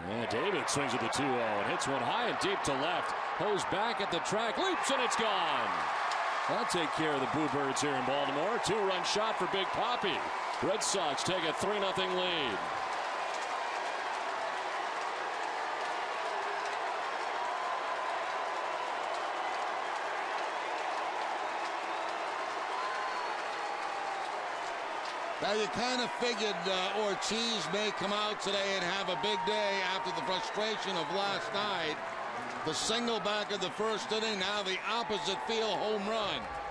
And David swings with the 2-0 and hits one high and deep to left. Hose back at the track, leaps, and it's gone. That'll take care of the Bluebirds here in Baltimore. 2-run shot for Big Papi. Red Sox take a 3-0 lead. Now, you kind of figured Ortiz may come out today and have a big day after the frustration of last night. The single back of the first inning, now the opposite field home run.